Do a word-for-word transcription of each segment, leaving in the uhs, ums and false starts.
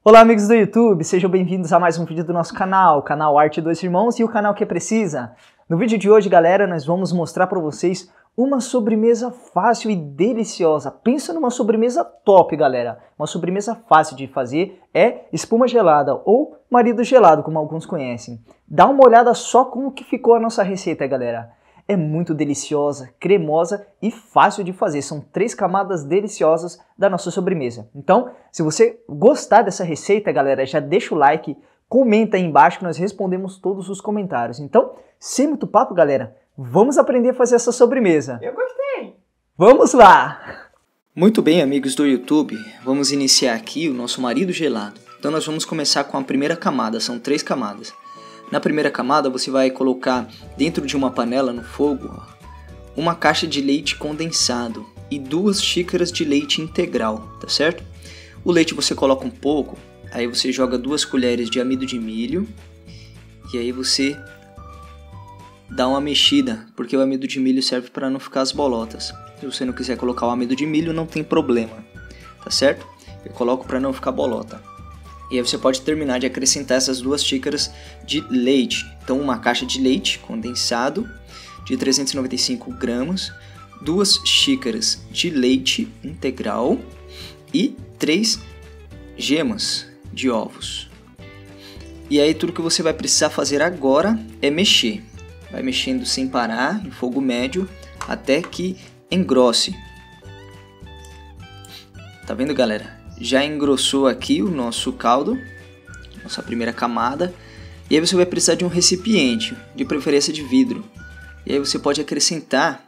Olá amigos do YouTube, sejam bem-vindos a mais um vídeo do nosso canal, o canal Arte dos Irmãos e o canal que precisa. No vídeo de hoje, galera, nós vamos mostrar para vocês uma sobremesa fácil e deliciosa. Pensa numa sobremesa top, galera. Uma sobremesa fácil de fazer é espuma gelada ou marido gelado, como alguns conhecem. Dá uma olhada só como que ficou a nossa receita, galera. É muito deliciosa, cremosa e fácil de fazer. São três camadas deliciosas da nossa sobremesa. Então, se você gostar dessa receita, galera, já deixa o like, comenta aí embaixo que nós respondemos todos os comentários. Então, sem muito papo, galera, vamos aprender a fazer essa sobremesa. Eu gostei! Vamos lá! Muito bem, amigos do YouTube, vamos iniciar aqui o nosso marido gelado. Então nós vamos começar com a primeira camada, são três camadas. Na primeira camada você vai colocar dentro de uma panela no fogo ó, uma caixa de leite condensado e duas xícaras de leite integral, tá certo? O leite você coloca um pouco, aí você joga duas colheres de amido de milho e aí você dá uma mexida, porque o amido de milho serve para não ficar as bolotas. Se você não quiser colocar o amido de milho, não tem problema, tá certo? Eu coloco para não ficar bolota. E aí você pode terminar de acrescentar essas duas xícaras de leite. Então uma caixa de leite condensado de trezentos e noventa e cinco gramas, duas xícaras de leite integral e três gemas de ovos. E aí tudo que você vai precisar fazer agora é mexer. Vai mexendo sem parar, em fogo médio, até que engrosse. Tá vendo, galera? Já engrossou aqui o nosso caldo, nossa primeira camada. E aí você vai precisar de um recipiente, de preferência de vidro. E aí você pode acrescentar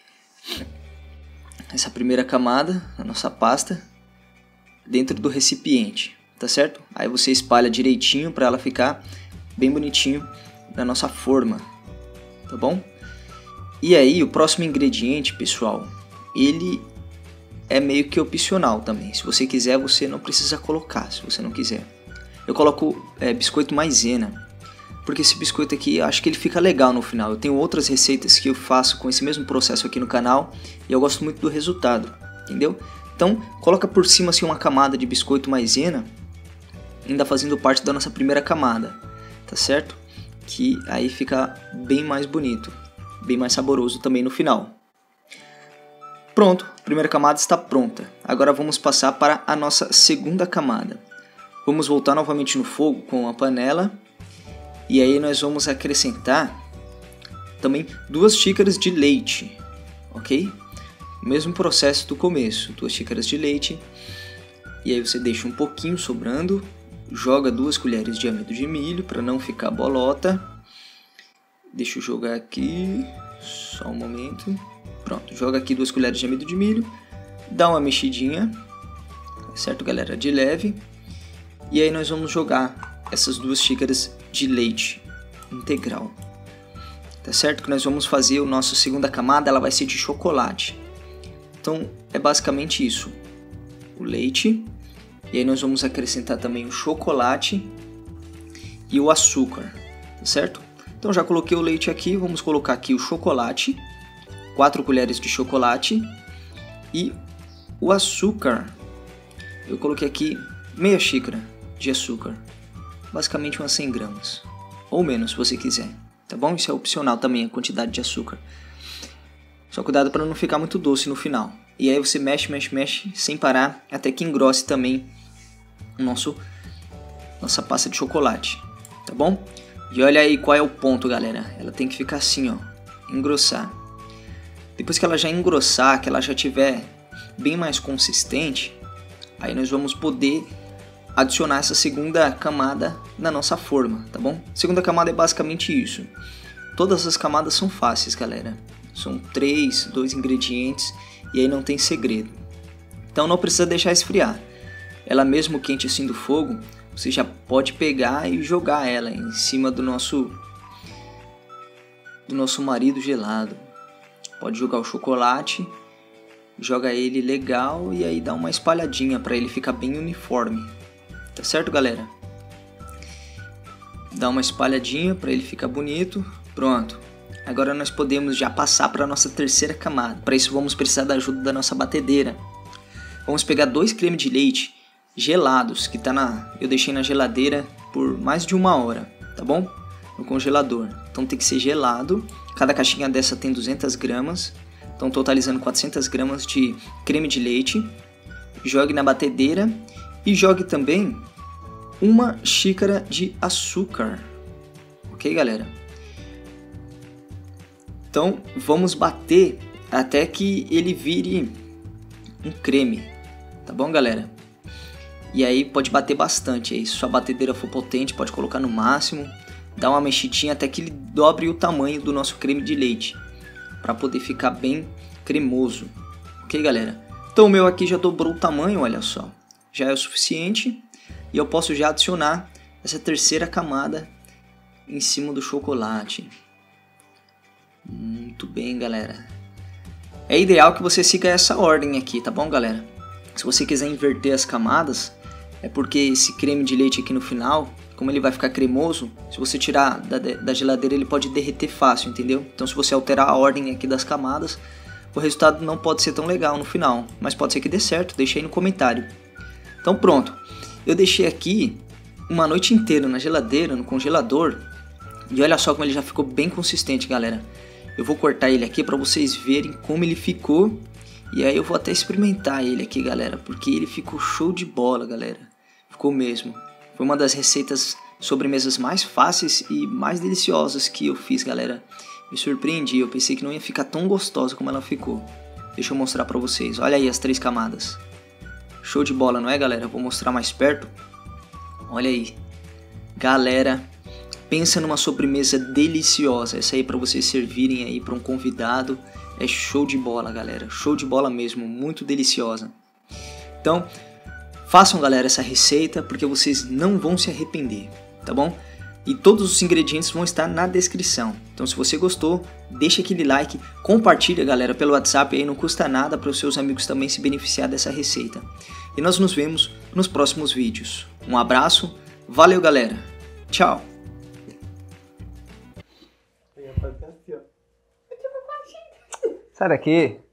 essa primeira camada, a nossa pasta, dentro do recipiente, tá certo? Aí você espalha direitinho para ela ficar bem bonitinho na nossa forma, tá bom? E aí o próximo ingrediente, pessoal, ele é meio que opcional também. Se você quiser, você não precisa colocar, se você não quiser. Eu coloco é, biscoito maisena, porque esse biscoito aqui, eu acho que ele fica legal no final. Eu tenho outras receitas que eu faço com esse mesmo processo aqui no canal e eu gosto muito do resultado, entendeu? Então, coloca por cima assim uma camada de biscoito maisena, ainda fazendo parte da nossa primeira camada, tá certo? Que aí fica bem mais bonito, bem mais saboroso também no final. Pronto, a primeira camada está pronta. Agora vamos passar para a nossa segunda camada. Vamos voltar novamente no fogo com a panela. E aí nós vamos acrescentar também duas xícaras de leite, ok? Mesmo processo do começo, duas xícaras de leite. E aí você deixa um pouquinho sobrando. Joga duas colheres de amido de milho para não ficar bolota. Deixa eu jogar aqui, só um momento. Pronto, joga aqui duas colheres de amido de milho, dá uma mexidinha, certo, galera? De leve. E aí nós vamos jogar essas duas xícaras de leite integral, tá certo? Que nós vamos fazer a nossa segunda camada, ela vai ser de chocolate. Então é basicamente isso, o leite, e aí nós vamos acrescentar também o chocolate e o açúcar, tá certo? Então já coloquei o leite aqui, vamos colocar aqui o chocolate, quatro colheres de chocolate e o açúcar. Eu coloquei aqui meia xícara de açúcar, basicamente umas cem gramas, ou menos se você quiser, tá bom? Isso é opcional também, a quantidade de açúcar. Só cuidado para não ficar muito doce no final. E aí você mexe, mexe, mexe sem parar até que engrosse também o nosso nossa pasta de chocolate, tá bom? E olha aí qual é o ponto, galera. Ela tem que ficar assim, ó, engrossar. Depois que ela já engrossar, que ela já tiver bem mais consistente, aí nós vamos poder adicionar essa segunda camada na nossa forma, tá bom? A segunda camada é basicamente isso. Todas as camadas são fáceis, galera. São três, dois ingredientes e aí não tem segredo. Então não precisa deixar esfriar. Ela mesmo quente assim do fogo, você já pode pegar e jogar ela em cima do nosso do nosso marido gelado. Pode jogar o chocolate, joga ele legal e aí dá uma espalhadinha para ele ficar bem uniforme. Tá certo, galera? Dá uma espalhadinha para ele ficar bonito. Pronto. Agora nós podemos já passar para a nossa terceira camada. Para isso vamos precisar da ajuda da nossa batedeira. Vamos pegar dois cremes de leite gelados, que tá na, eu deixei na geladeira por mais de uma hora, tá bom? No congelador. Então tem que ser gelado. Cada caixinha dessa tem duzentas gramas, então totalizando quatrocentas gramas de creme de leite. Jogue na batedeira e jogue também uma xícara de açúcar, ok, galera? Então vamos bater até que ele vire um creme, tá bom, galera? E aí pode bater bastante aí. Se sua batedeira for potente, pode colocar no máximo, dá uma mexidinha até que ele dobre o tamanho do nosso creme de leite, para poder ficar bem cremoso, ok, galera? Então o meu aqui já dobrou o tamanho, olha só, já é o suficiente, e eu posso já adicionar essa terceira camada em cima do chocolate. Muito bem, galera. É ideal que você siga essa ordem aqui, tá bom, galera? Se você quiser inverter as camadas, é porque esse creme de leite aqui no final, como ele vai ficar cremoso, se você tirar da, da geladeira ele pode derreter fácil, entendeu? Então se você alterar a ordem aqui das camadas, o resultado não pode ser tão legal no final, mas pode ser que dê certo, deixa aí no comentário. Então pronto, eu deixei aqui uma noite inteira na geladeira, no congelador, e olha só como ele já ficou bem consistente, galera. Eu vou cortar ele aqui para vocês verem como ele ficou, e aí eu vou até experimentar ele aqui, galera, porque ele ficou show de bola, galera. Ficou mesmo. Foi uma das receitas sobremesas mais fáceis e mais deliciosas que eu fiz, galera. Me surpreendi, eu pensei que não ia ficar tão gostosa como ela ficou. Deixa eu mostrar pra vocês, olha aí as três camadas. Show de bola, não é, galera? Vou mostrar mais perto. Olha aí. Galera, pensa numa sobremesa deliciosa. Essa aí pra vocês servirem aí pra um convidado. É show de bola, galera. Show de bola mesmo, muito deliciosa. Então, façam, galera, essa receita porque vocês não vão se arrepender, tá bom? E todos os ingredientes vão estar na descrição. Então se você gostou, deixa aquele like, compartilha, galera, pelo WhatsApp, aí não custa nada para os seus amigos também se beneficiar dessa receita. E nós nos vemos nos próximos vídeos. Um abraço, valeu, galera, tchau! Sai daqui!